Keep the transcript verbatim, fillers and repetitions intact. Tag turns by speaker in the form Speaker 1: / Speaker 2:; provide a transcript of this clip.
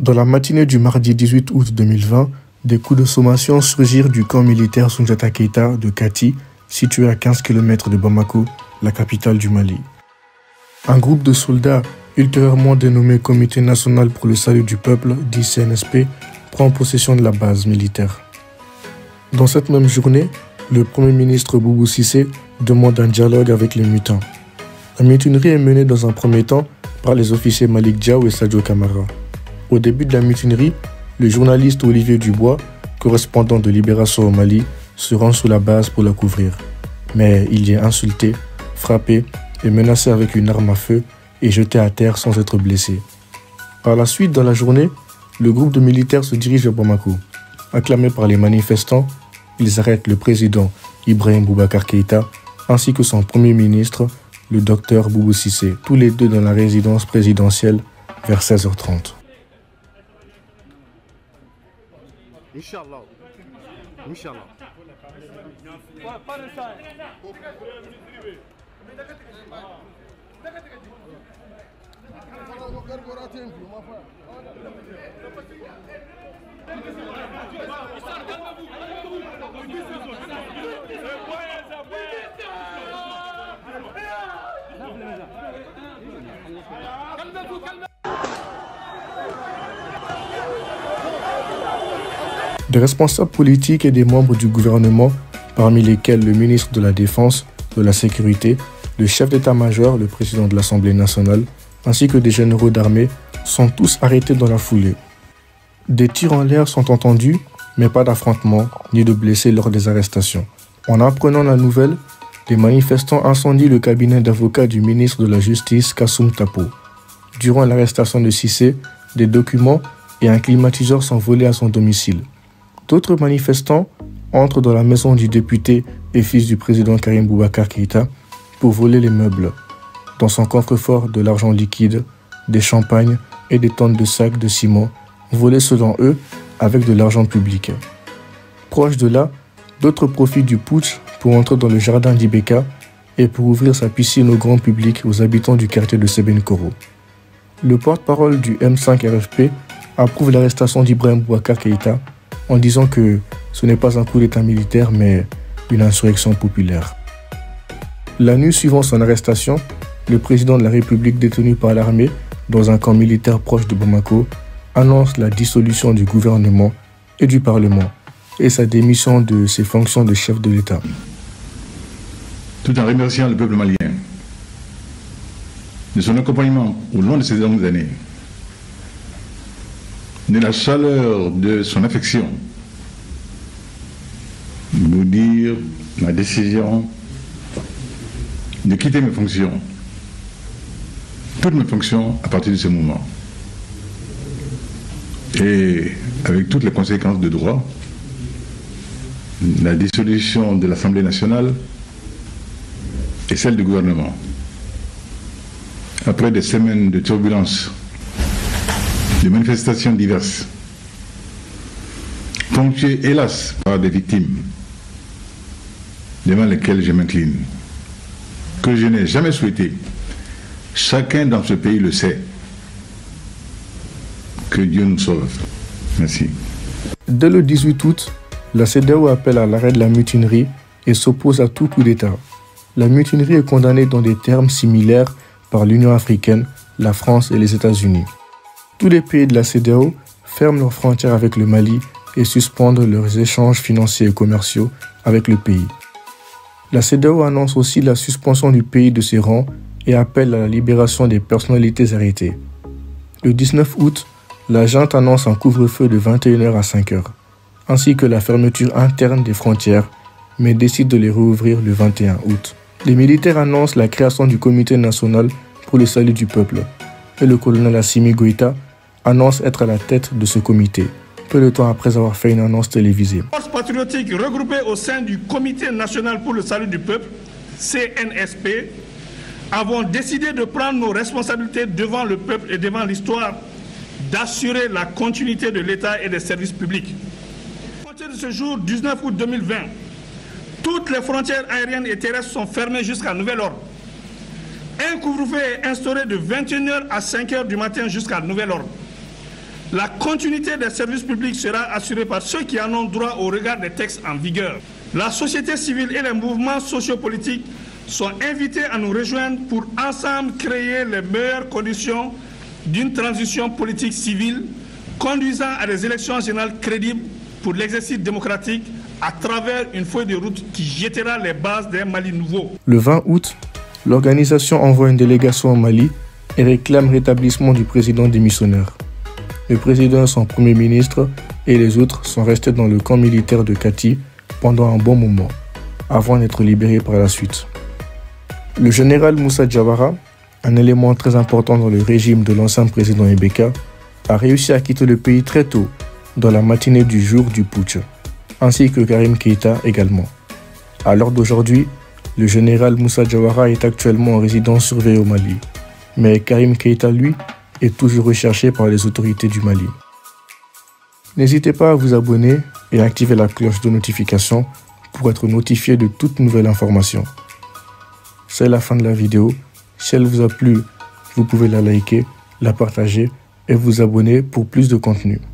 Speaker 1: Dans la matinée du mardi dix-huit août deux mille vingt, des coups de sommation surgirent du camp militaire Soundiata Keita de Kati, situé à quinze kilomètres de Bamako, la capitale du Mali. Un groupe de soldats, ultérieurement dénommé Comité national pour le salut du peuple, dit C N S P, prend possession de la base militaire. Dans cette même journée, le Premier ministre Boubou Cissé demande un dialogue avec les mutins. La mutinerie est menée dans un premier temps par les officiers Malik Diaw et Sadio Camara. Au début de la mutinerie, le journaliste Olivier Dubois, correspondant de Libération au Mali, se rend sous la base pour la couvrir. Mais il y est insulté, frappé et menacé avec une arme à feu et jeté à terre sans être blessé. Par la suite, dans la journée, le groupe de militaires se dirige vers Bamako. Acclamés par les manifestants, ils arrêtent le président Ibrahim Boubacar Keïta ainsi que son premier ministre, le docteur Boubou Cissé, tous les deux dans la résidence présidentielle vers seize heures trente. Inch'Allah. Inch'Allah. Des responsables politiques et des membres du gouvernement, parmi lesquels le ministre de la Défense, de la Sécurité, le chef d'état-major, le président de l'Assemblée nationale, ainsi que des généraux d'armée, sont tous arrêtés dans la foulée. Des tirs en l'air sont entendus, mais pas d'affrontements ni de blessés lors des arrestations. En apprenant la nouvelle, les manifestants incendient le cabinet d'avocats du ministre de la Justice, Kassoum Tapo. Durant l'arrestation de Cissé, des documents et un climatiseur sont volés à son domicile. D'autres manifestants entrent dans la maison du député et fils du président Karim Boubacar Keïta pour voler les meubles. Dans son coffre-fort, de l'argent liquide, des champagnes et des tonnes de sacs de ciment, volés selon eux avec de l'argent public. Proche de là, d'autres profitent du putsch pour entrer dans le jardin d'Ibeka et pour ouvrir sa piscine au grand public aux habitants du quartier de Sébenkoro. Le porte-parole du M cinq R F P approuve l'arrestation d'Ibrahim Boubacar Keïta en disant que ce n'est pas un coup d'état militaire mais une insurrection populaire. La nuit suivant son arrestation, le président de la République détenu par l'armée dans un camp militaire proche de Bamako annonce la dissolution du gouvernement et du Parlement et sa démission de ses fonctions de chef de l'État.
Speaker 2: Tout en remerciant le peuple malien de son accompagnement au long de ces longues années, de la chaleur de son affection, vous dire ma décision de quitter mes fonctions, toutes mes fonctions à partir de ce moment. Et avec toutes les conséquences de droit, la dissolution de l'Assemblée nationale et celle du gouvernement. Après des semaines de turbulences, de manifestations diverses, ponctuées hélas par des victimes, devant lesquelles je m'incline, que je n'ai jamais souhaité, chacun dans ce pays le sait. Que Dieu nous sauve. Merci.
Speaker 1: Dès le dix-huit août, la CEDEAO appelle à l'arrêt de la mutinerie et s'oppose à tout coup d'État. La mutinerie est condamnée dans des termes similaires par l'Union africaine, la France et les États-Unis. Tous les pays de la CEDEAO ferment leurs frontières avec le Mali et suspendent leurs échanges financiers et commerciaux avec le pays. La CEDEAO annonce aussi la suspension du pays de ses rangs et appelle à la libération des personnalités arrêtées. Le dix-neuf août, la junte annonce un couvre-feu de vingt et une heures à cinq heures, ainsi que la fermeture interne des frontières, mais décide de les rouvrir le vingt et un août. Les militaires annoncent la création du Comité national pour le salut du peuple, et le colonel Assimi Goïta annonce être à la tête de ce comité, peu de temps après avoir fait une annonce télévisée.
Speaker 3: Les forces patriotiques regroupées au sein du Comité national pour le salut du peuple, C N S P, avons décidé de prendre nos responsabilités devant le peuple et devant l'histoire, d'assurer la continuité de l'État et des services publics. À partir de ce jour, dix-neuf août deux mille vingt, toutes les frontières aériennes et terrestres sont fermées jusqu'à nouvel ordre. Un couvre-feu est instauré de vingt et une heures à cinq heures du matin jusqu'à nouvel ordre. La continuité des services publics sera assurée par ceux qui en ont droit au regard des textes en vigueur. La société civile et les mouvements sociopolitiques sont invités à nous rejoindre pour ensemble créer les meilleures conditions d'une transition politique civile conduisant à des élections générales crédibles pour l'exercice démocratique à travers une feuille de route qui jettera les bases d'un Mali nouveau.
Speaker 1: Le vingt août, l'organisation envoie une délégation au Mali et réclame le rétablissement du président démissionnaire. Le président, son premier ministre et les autres sont restés dans le camp militaire de Kati pendant un bon moment, avant d'être libérés par la suite. Le général Moussa Diawara, un élément très important dans le régime de l'ancien président Ibeka, a réussi à quitter le pays très tôt, dans la matinée du jour du putsch, ainsi que Karim Keïta également. À l'heure d'aujourd'hui, le général Moussa Diawara est actuellement en résidence surveillée au Mali, mais Karim Keïta, lui, est toujours recherché par les autorités du Mali. N'hésitez pas à vous abonner et à activer la cloche de notification pour être notifié de toute nouvelle information. C'est la fin de la vidéo. Si elle vous a plu, vous pouvez la liker, la partager et vous abonner pour plus de contenu.